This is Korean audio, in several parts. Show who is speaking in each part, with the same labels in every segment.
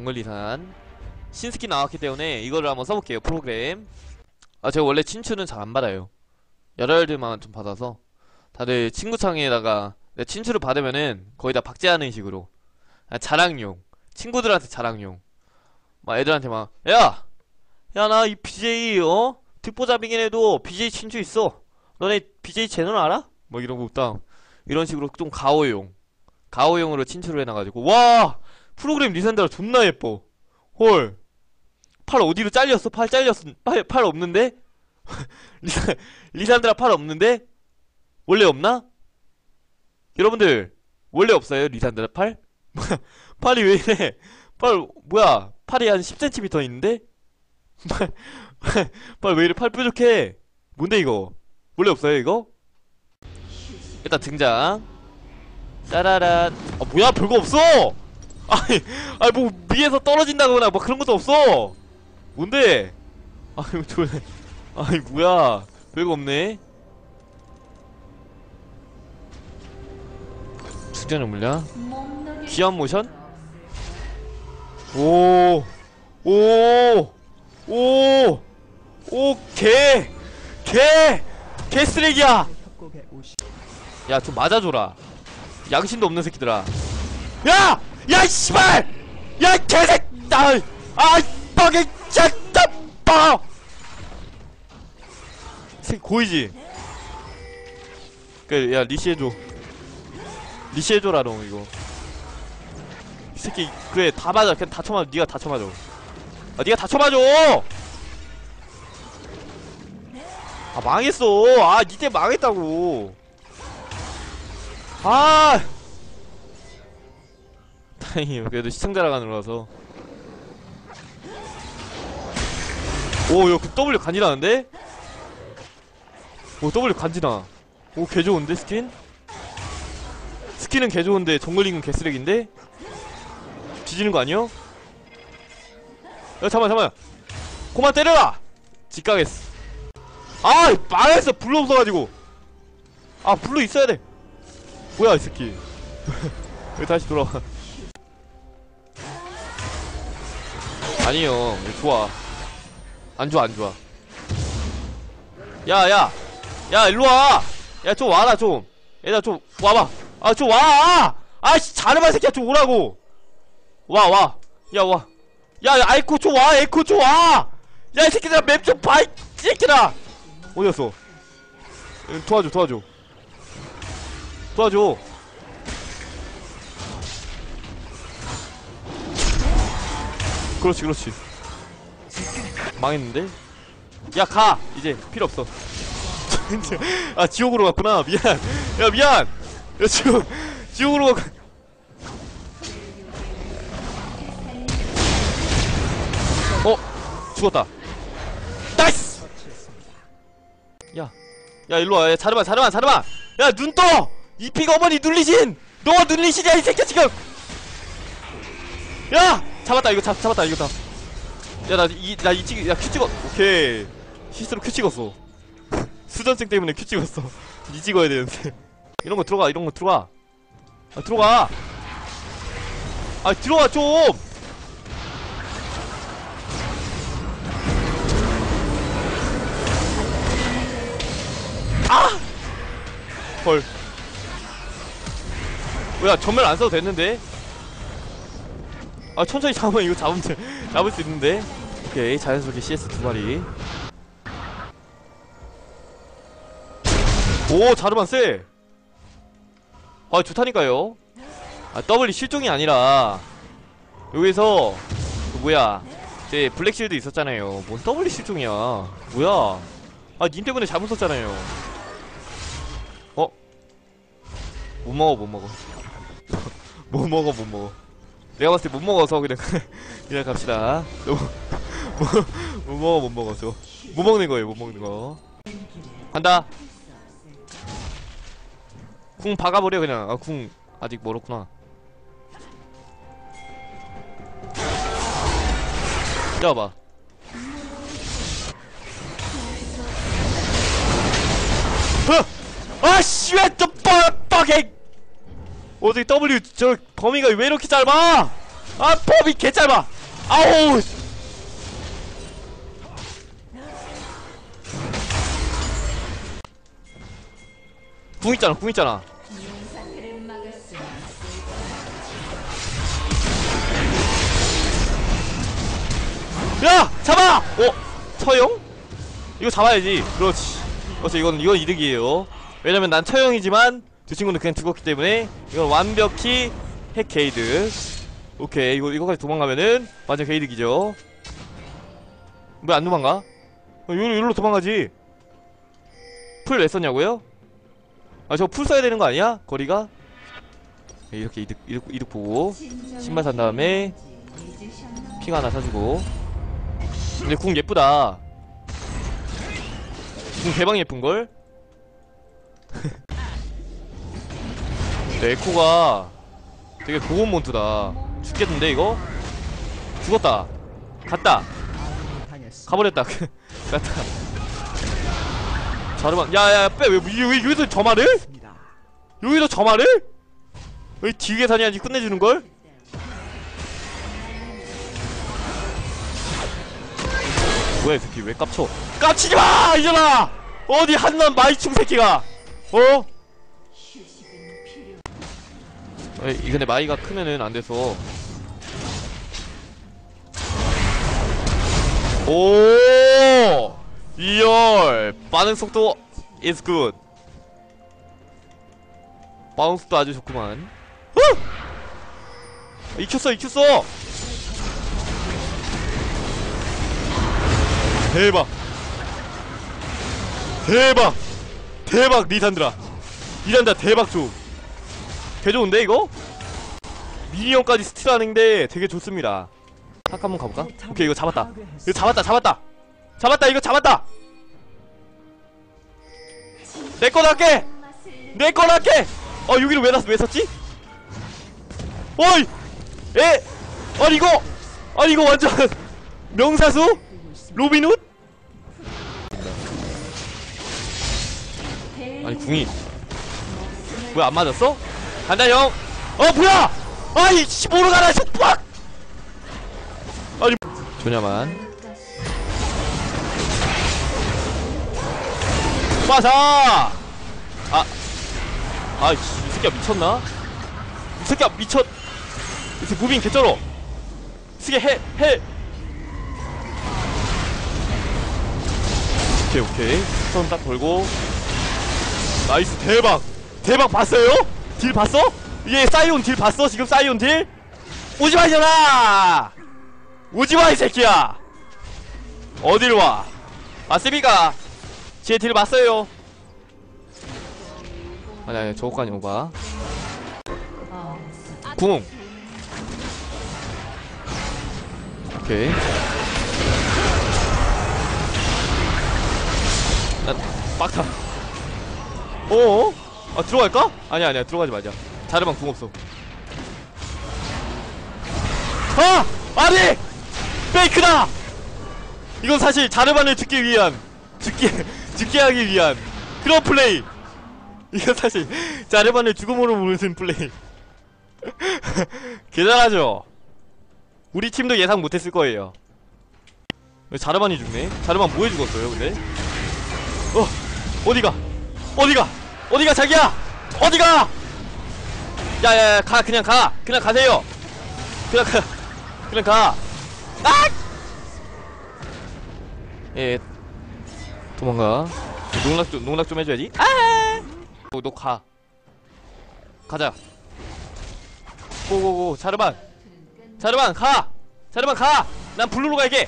Speaker 1: 정글 리산 신스킨 나왔기 때문에 이거를 한번 써볼게요. 프로그램. 제가 원래 친추는 잘 안 받아요. 열혈들만 좀 받아서. 다들 친구창에다가 내 친추를 받으면은 거의 다 박제하는 식으로 자랑용, 친구들한테 자랑용. 막 애들한테 막 야! 야 나 이 BJ 듣보잡이긴 해도 BJ 친추 있어. 너네 BJ 채널 알아? 막 이러고 딱 이런 식으로 좀 가오용으로 친추를 해놔가지고 와! 프로그램 리산드라 존나 예뻐. 헐. 팔 어디로 잘렸어? 팔 잘렸어. 팔 없는데? 리산드라 팔 없는데? 원래 없나? 여러분들 원래 없어요? 리산드라 팔? 팔이 왜 이래? 팔 뭐야? 팔이 한 10cm 있는데? 팔 왜 이래? 팔 뾰족해. 뭔데 이거? 원래 없어요 이거? 일단 등장. 짜라란. 뭐야 별거 없어! 아니 뭐 위에서 떨어진다거나 뭐 그런 것도 없어! 뭔데? 아니 뭐야 별거 없네. 충전의 물량 귀한 모션? 개 쓰레기야! 야 좀 맞아줘라. 양심도 없는 새끼들아. 야! 야 씨발! 야 개새끼! 빡이 잤다 빡! 새끼 고이지? 그래 야 리시해줘. 리시해줘라 너 이거. 이 새끼 그래 다 맞아. 그냥 다 쳐맞아. 니가 다 쳐맞아. 니가 다 쳐맞아! 망했어. 니 때문에 망했다고. 다행이에요. 그래도 시청자랑 안 올라와서. 야 그 W 간지나는데? W 간지나. 개좋은데 스킨? 스킨은 개좋은데 정글링은 개쓰레기인데? 뒤지는 거 아니여? 야 잠깐만 그만 때려라! 직가겠어. 망했어. 블루 없어가지고. 블루 있어야 돼. 뭐야 이 새끼. 왜 다시 돌아와. 아니요 좋아. 안좋아 야 일로와. 야 좀 와라 좀. 얘들아 좀 와봐. 좀 와. 자르마 새끼야 좀 오라고. 와. 야 와. 야 아이코 좀 와. 에코 좀 와. 야 이 새끼들아 맵 좀 봐 이 새끼들아. 어디갔어? 도와줘. 그렇지. 망했는데? 야 가! 이제 필요 없어. 지옥으로 갔구나. 미안. 야 지옥으로 가. 죽었다. 나이스! 야 일로와. 야 자르마. 야 눈 떠! 이피가 어머니 눌리신! 너가 눌리시냐 이 새끼야 지금! 야! 잡았다 이거 잡았다 이거 다. 야 나 큐 찍어. 오케이. 실수로 큐 찍었어. 수전증 때문에 큐 찍었어. 니 찍어야 되는데. 이런거 들어가. 들어가. 들어가 좀! 헐. 뭐야 전멸 안 써도 됐는데? 천천히 잡으면 이거 잡을 수 있는데? 오케이 자연스럽게 CS 2마리. 자르만 쎄! 좋다니까요. W 실종이 아니라 여기서 뭐야 제 블랙실드 있었잖아요. 뭔 W 실종이야. 뭐야 님 때문에 잘못 썼잖아요. 못 먹어. 못 먹어. 내가 봤을 때 못 먹어서 그냥 갑시다. 못 먹어서. 못 먹는 거. 간다. 궁 박아버려 그냥. 궁 아직 멀었구나. 잡아봐. 아씨 왜 또 뻑뻑해. 어떻게 W 저 범위가 왜 이렇게 짧아? 범위 개 짧아. 아우! 궁 있잖아, 궁 있잖아. 야! 잡아! 처형? 이거 잡아야지. 그렇지. 그렇지, 이건 이득이에요. 왜냐면 난 처형이지만 두 친구는 그냥 죽었기 때문에 이건 완벽히 핵 게이드. 오케이, 이거까지 도망가면은 완전 게이득이죠. 왜 안 도망가? 여기로 도망가지. 풀 왜 썼냐고요? 아, 저거 풀 써야 되는 거 아니야? 거리가? 네, 이렇게 이득 보고 신발 산 다음에 핑 하나 사주고. 근데 궁 예쁘다. 궁 대박 예쁜걸? 근데 에코가 되게 고급 몬트다. 죽겠는데 이거? 죽었다. 갔다. 가버렸다. 갔다. 자르반. 야야 빼. 왜 여기서 저 말을? 여기서 저 말을? 왜 뒤에 사냐지 끝내주는걸? 뭐야 이 새끼 왜 깝쳐? 깝치지마! 이년아! 어디 한남 마이충 새끼가 어? 근데 마이가 크면은 안돼서. 오! 2열 반응 속도 is good. 반응 속도 아주 좋구만. 익혔어. 대박 리산드라 대박 좀 개좋은데 이거? 미니언까지 스틸하는데 되게 좋습니다. 탁 한번 가볼까? 오케이, 이거 잡았다. 이거 잡았다. 내꺼 낫게. 여기를 왜 샀지? 어이! 아니 이거 완전 명사수? 로빈훗? 아니 궁이 뭐야 안 맞았어? 간다 형. 뭐야? 아이 씨 뭐로 가라 씨. 빡! 아니 조냐만 빠사. 아이씨 이 새끼야 미쳤나? 이 새끼야 미쳤. 이 새끼 무빙 개쩔어. 이 새끼 해. 오케이 손 딱 걸고. 나이스. 대박 봤어요? 딜 봤어? 이게 사이온 딜 봤어? 지금 사이온 딜? 오지마 이년아! 오지마 이 새끼야! 어딜 와? 맞습니까? 제 딜 봤어요. 아니 저거까지 오봐. 궁. 오케이. 난 빡타. 어어? 들어갈까? 아니야 들어가지 마자. 자르방 궁 없어. 아니! 페이크다! 이건 사실 자르반을 죽게 하기 위한 그런 플레이. 이건 사실 자르반을 죽음으로 부르는 플레이. 대단하죠? 우리 팀도 예상 못했을 거예요. 왜 자르반이 죽네? 자르반 뭐해 죽었어요 근데? 어디가 자기야! 어디가! 야야야 가. 그냥 가세요. 그냥 가. 예 도망가. 농락 좀 해줘야지. 너 가자. 고고고. 자르반 가. 난 블루로 갈게.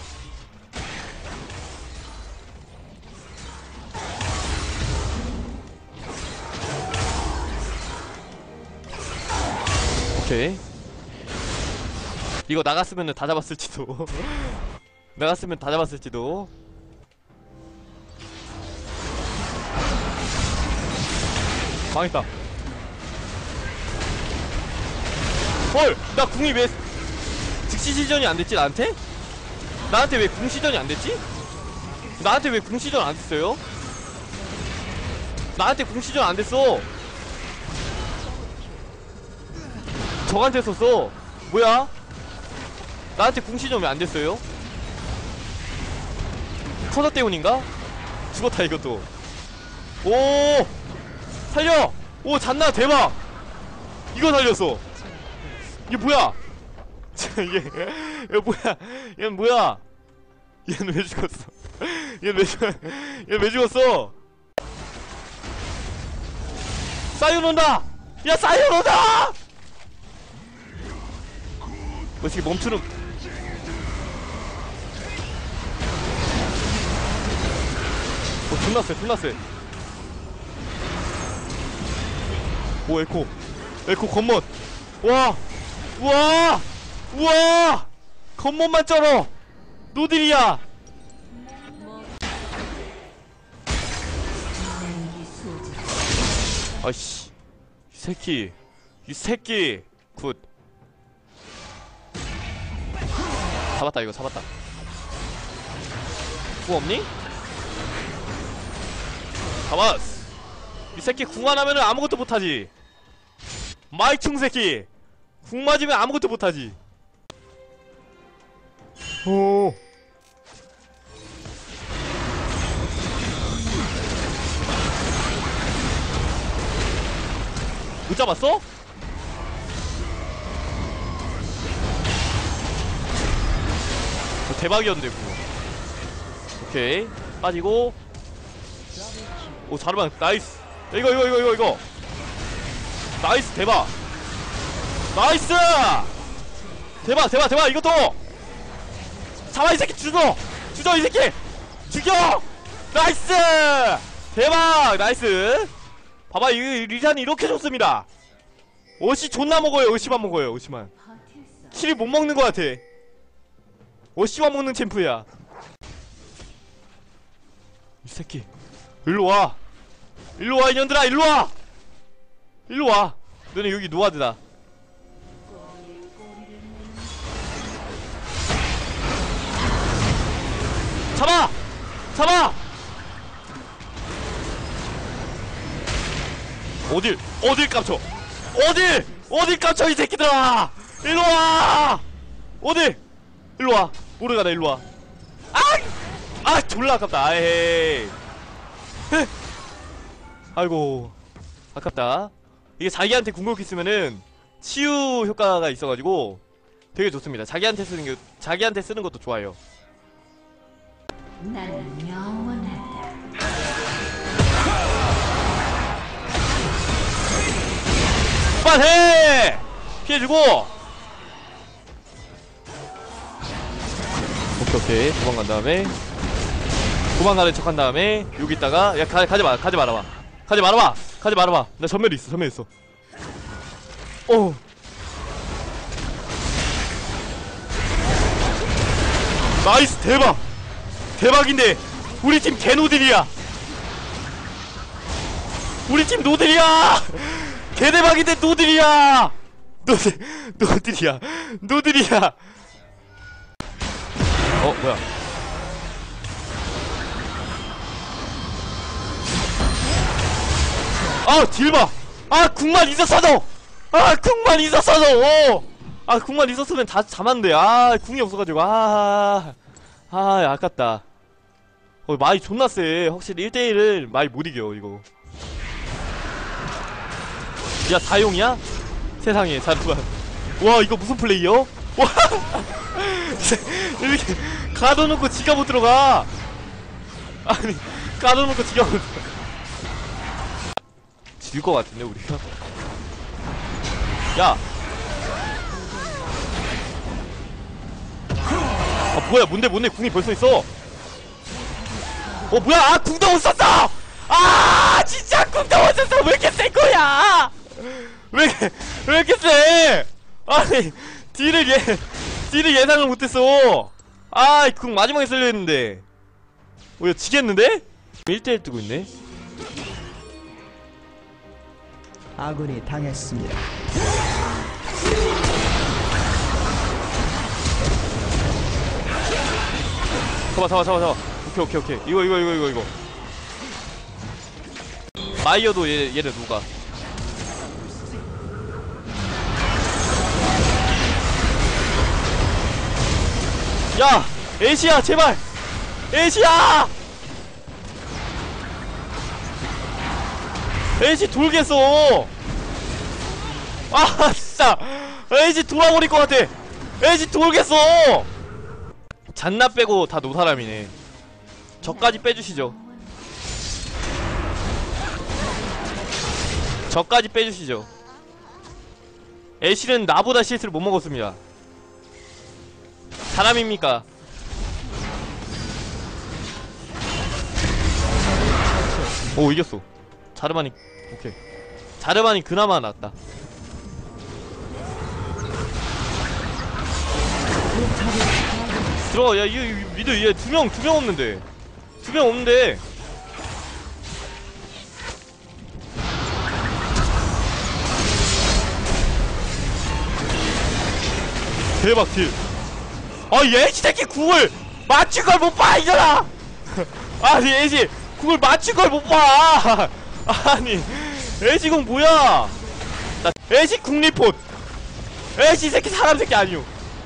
Speaker 1: 오케이. 이거 나갔으면 다 잡았을지도. 망했다. 헐! 나 궁이 왜 즉시 시전이 안 됐지? 나한테 왜 궁 시전이 안 됐지? 나한테 왜 궁 시전 안 됐어요? 나한테 궁 시전 안 됐어. 저한테 썼어. 뭐야? 나한테 궁시점이 안 됐어요? 커서 때문인가? 죽었다 이것도. 오 살려. 오 잔나 대박. 이거 살렸어. 이게 뭐야? 얘 뭐야? 얘는 뭐야? 얘는 왜 죽었어? 얘는 왜 죽었어? 사이온 온다! 야 사이온 온다! 어떻게 멈추는? 존나 세, 존나 세. 오 에코 겉멋. 와 우와 우와 겉멋만 쩔어. 노딜이야. 아이씨 이 새끼 굿. 잡았다 이거 잡았다. 궁 없니? 잡았어. 이 새끼 궁 안 하면은 아무것도 못하지. 마이충 새끼 궁 맞으면 아무것도 못하지. 오 못 잡았어? 대박이었는데 그거. 오케이 빠지고. 오 자르반 나이스. 이거 나이스 대박. 나이스 대박 이것도 잡아 이 새끼. 주저 이 새끼 죽여. 나이스 대박 나이스. 봐봐 이 리산이 이렇게 좋습니다. 옷이 존나 먹어요. 옷이만 먹어요. 옷이만 킬이 못 먹는 것 같아. 옷이만 먹는 챔프야 이 새끼. 일로와 이년들아 일로와. 너네 여기 노아드다. 잡아 어딜 깝쳐. 어딜 깝쳐 이 새끼들아. 일로와. 일로와 모르가나 일로와. 아 졸라 아깝다. 아이 아이고 아깝다. 이게 자기한테 궁극기 쓰면은 치유 효과가 있어가지고 되게 좋습니다. 자기한테 쓰는 것도 좋아요.
Speaker 2: 나는 영원하다.
Speaker 1: 빨해 피해주고. 오케이 도망간 다음에 도망가는 척한 다음에 여기 있다가 야 가지 말아봐. 나 전멸이 있어. 오 나이스 대박인데 우리 팀 개노딜이야. 우리 팀 노딜이야. 개대박인데 노딜이야. 노딜이야. 뭐야? 딜봐. 궁만 있었어도. 궁만 있었으면 다 잡았는데. 궁이 없어가지고. 아깝다. 마이 존나 세. 확실히 1대1을 마이 못 이겨 이거. 야 사용이야? 세상에 잠깐만. 와 이거 무슨 플레이요? 와 이렇게 가둬놓고 지가 못 들어가. 아니 가둬놓고 지가 못 들어가. 질 것 같은데 우리가. 야 뭐야 뭔데 궁이 벌써 있어. 뭐야 궁도 못 썼어. 진짜 궁도 못 썼어. 왜 이렇게 센 거야? 왜 이렇게 세? 아니 딜을 예상을 못했어. 궁 마지막에 쓰려 했는데. 이거 지겠는데? 1대1 뜨고 있네.
Speaker 3: 아군이 당했습니다.
Speaker 1: 잡아. 오케이. 이거. 마이어도 얘를 누가. 야 애쉬야 제발 애쉬야 애쉬 돌겠어 아 진짜 애쉬 돌아버릴 것 같아 애쉬 돌겠어 잔나 빼고 다 노사람이네 저까지 빼주시죠 저까지 빼주시죠 애쉬는 나보다 CS를 못 먹었습니다 사람입니까 오 이겼어 자르바니 오케이 자르바니 그나마 낫다 들어가 야 이거 미드 얘 두 명 없는데 두 명 없는데 대박 딜 아 얘 새끼 궁을 맞춘 걸 못 봐 이잖아 아니 애쉬 궁을 맞춘 걸 못 봐 아니 애쉬 궁 뭐야 나 애쉬 궁 리포트 애쉬 새끼 사람 새끼 아니오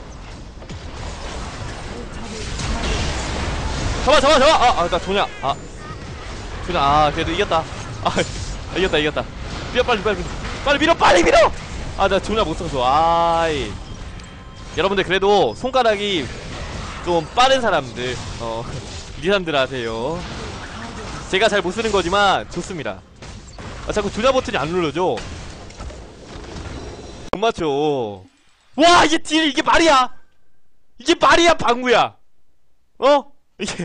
Speaker 1: 잡아 나 조냐 조냐 그래도 이겼다 이겼다 밀어 빨리 밀어 나 조냐 못 써서 아이 여러분들 그래도 손가락이 좀 빠른 사람들 리산드라세요 제가 잘 못 쓰는 거지만 좋습니다 자꾸 조냐 버튼이 안 눌러져 못 맞춰 와 이게 딜 이게 말이야 방구야 이게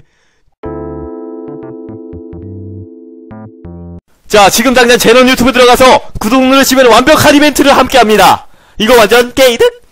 Speaker 1: 자 지금 당장 제넌 유튜브 들어가서 구독 누르시면 완벽한 이벤트를 함께합니다 이거 완전 게이득